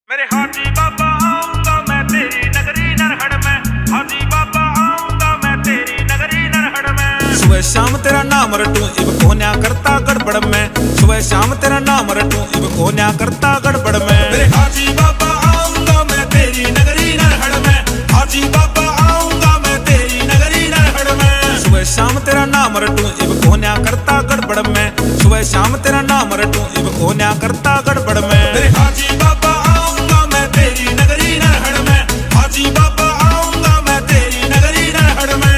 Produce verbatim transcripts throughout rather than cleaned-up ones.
मेरे हाजी बाबा आऊंगा मैं तेरी नगरी नरहड़ में। हाजी बाबा आऊंगा मैं तेरी नगरी नरहड़ में। सुबह शाम तेरा नाम रटूं इब कोन्या करता गड़बड़ में। सुबह शाम तेरा नाम रटूं इब कोन्या करता गड़बड़ में। मेरे हाजी बाबा आऊंगा मैं तेरी नगरी नरहड़ में। हाजी बाबा आऊंगा मैं तेरी नगरी नरहड़ में। सुबह शाम तेरा नाम रटूं इब कोन्या करता गड़बड़ में। सुबह शाम तेरा नाम रटूं इब कोन्या करता गड़बड़ में। मेरे हाजी बाबा आऊंगा मैं तेरी नगरी नरहड़ में। हाजी बाबा आऊंगा मैं तेरी नगरी नरहड़ में।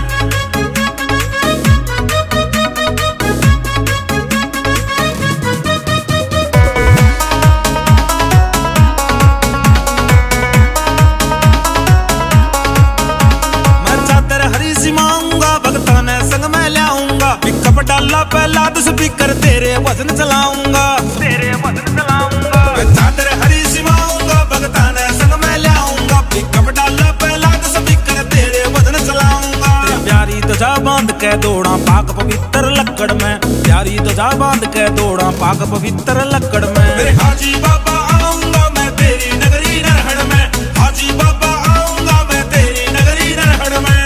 मैं चादर हरी सी मांगूंगा भगता ने संग में लाऊंगा। पिकअप डाला पहला तो स्पीकर तेरे वजन चलाऊंगा। तेरे वजन चलाऊंगा। मैं चादर हरी सी मांगूंगा भगता ने संग में लाऊंगा। पिकअप डाला पहला तो स्पीकर तेरे वजन चलाऊंगा। तेरी प्यारी तुझा बांध के दौड़ा पाक पवित्र लक्कड़ में। प्यारी तुझा बांध के दौड़ा पाक पवित्र लक्कड़ में। मेरे हाजी बाबा आऊंगा मैं तेरी नगरी नरहड़ में। हाजी बाबा आऊंगा मैं तेरी नगरी नरहड़ में।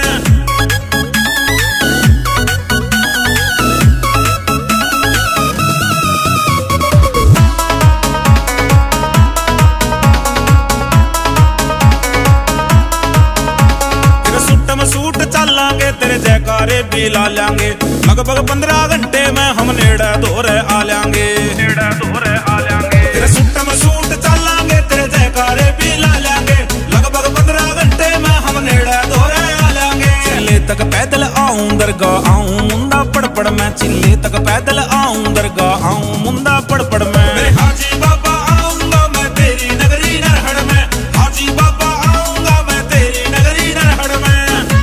तेरे सुट में सूट चलांगे तेरे जयकारे भी ला लेंगे। लगभग पंद्रह घंटे में हम नेड़े दौरे आ लेंगे। नेड़े दौरे आ लेंगे। तेरे सुट में सूट चलांगे तेरे जयकारे भी ला लेंगे। लगभग पंद्रह घंटे में हम नेड़े दौरे आ लेंगे। चिल्ले तक पैदल आऊं दरगाह आऊं मुंदा पड़पड़ में। चिल्ले तक पैदल आऊं दरगाह आऊं मुंदा पड़पड़ में। मेरे हाजी बाबा आऊंगा मैं तेरी नगरी नरहड़ में। हाजी बाबा आऊंगा मैं तेरी नगरी नरहड़ में।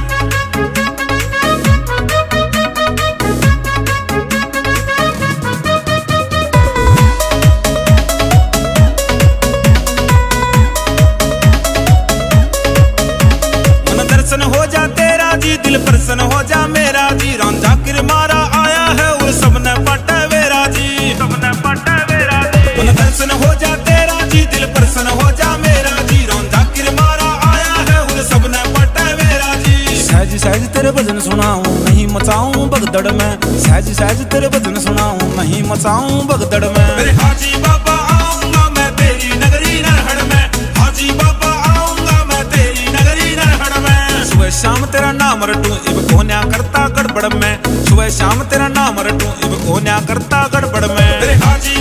मन दर्शन हो जा तेरा जी दिल प्रसन्न हो जा मेरा जी। रांझा किर मारा आया है और सबने पटा वेरा जी। सबने पटा मेरा जी। मन दर्शन हो जा तेरा जी दिल प्रसन्न हो जा मेरा जी। रांझा किर मारा आया है और सबने पटा वेरा जी। सहज सहज तेरे भजन सुनाऊं नहीं मचाऊं भगदड़ में। सहज सहज तेरे भजन सुनाऊं नहीं मचाऊं भगदड़ में। मेरे हाजी बाबा आऊंगा मैं तेरी नगरी नरहड़ में। हाजी बाबा आऊंगा मैं तेरी नगरी नरहड़ में। सुबह शाम तेरा नाम रटूं इब कोन्या करता गड़बड़ में। सुबह शाम तेरा नाम रटूं इब कोन्या करता गड़बड़ में। मेरे हाजी